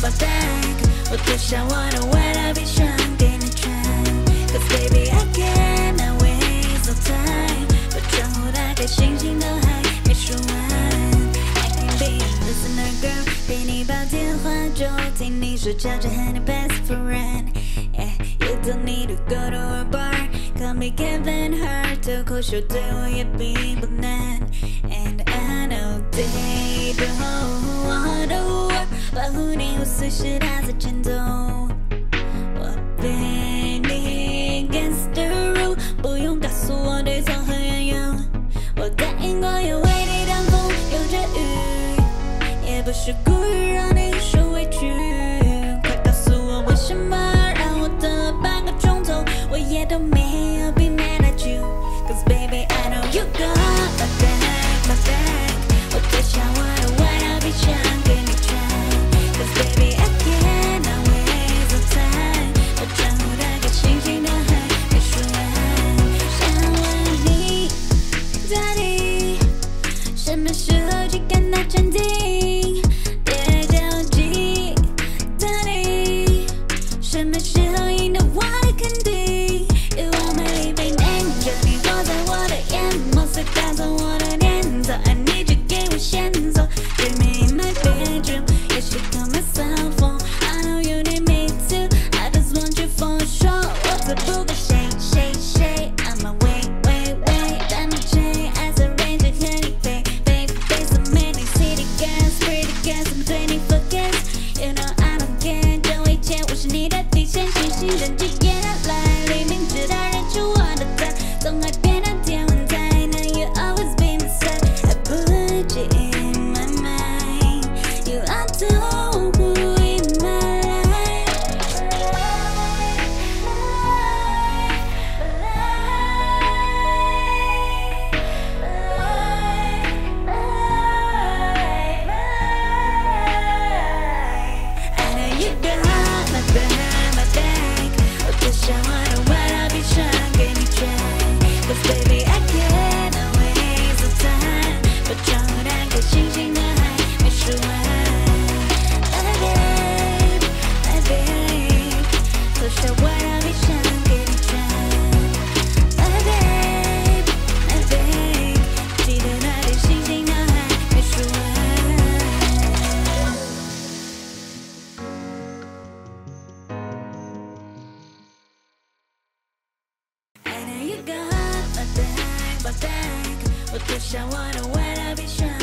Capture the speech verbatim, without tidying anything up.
my back， 我多想我能为了闭上给你穿 ，Cause baby I cannot waste no time， 把窗户打开，星星都还没数完。I can be a listener girl， 陪你煲电话就听你说悄悄和你 best friend。You don't need to go to a bar，call me Kevin Hart， 脱口秀对我也并不难。And I know they don't want to work， 保护你，我随时打在前头。我被你 against the rule， 不用告诉我对错和缘由。我答应过要为你挡风有着雨，也不是故意让你受委屈。快告诉我为什么让我等了半个钟头，我也都没有 be mad at you。Cause baby I know you got my back, my back， 我多想我的外套闭上给你穿。Cause baby I cannot waste no time， 把窗户打开，星星都还没数完。想问你，到底什么时候去看到暂停？别着急，到底什么时候赢得我的肯定？有我美丽被念着你活在我的眼眸，随带走我的念头。I need you 给我线索 ，Dream me in my bedroom，You should call my cell phone。I know you need me too，I just want you for sure。我才不管谁谁谁 ，I'm a wait wait wait， 带你追，as a ranger 和你飞飞飞 ，so many city girls，pretty girls， 怎么对你 focus？You know I don't care， 这一切我是你的底线，星星等几夜来临，明知道认出我的菜，总爱变得天文台。Now you always be my side，I put you in my mind，You are the who in my life。I know you got my back, my back， 我多想我的外套闭上给你穿。Cause baby I cannot waste no time， 把窗户打开，星星都还没数完。My babe, my babe， 多想外套闭上给你穿。My babe, my babe， 记得那天星星都还没数完。I know you got my back, my back， 我多想我能为了闭上